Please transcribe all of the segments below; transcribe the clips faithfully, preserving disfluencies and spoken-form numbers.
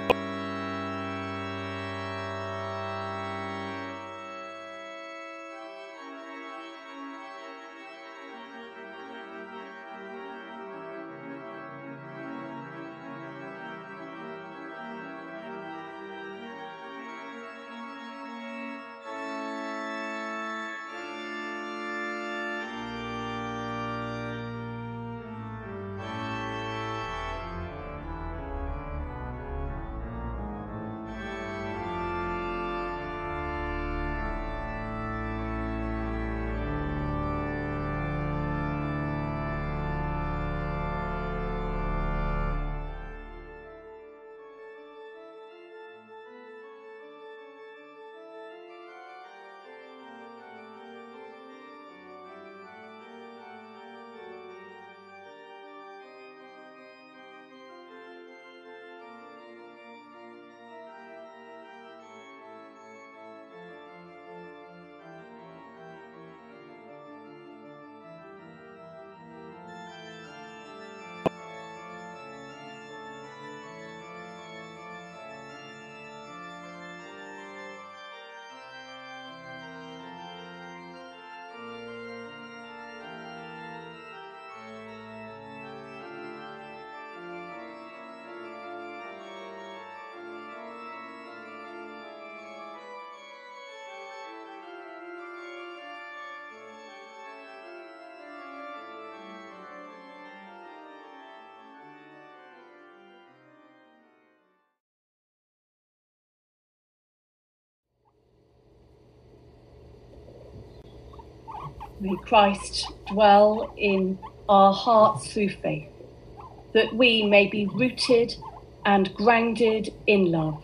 May Christ dwell in our hearts through faith, that we may be rooted and grounded in love,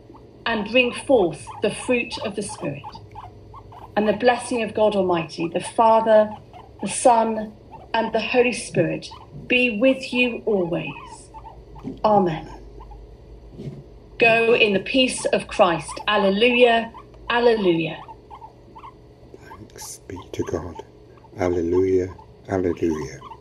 and bring forth the fruit of the Spirit. And the blessing of God Almighty, the Father, the Son, and the Holy Spirit be with you always. Amen. Go in the peace of Christ. Alleluia, alleluia. Thanks be to God. Alleluia, alleluia.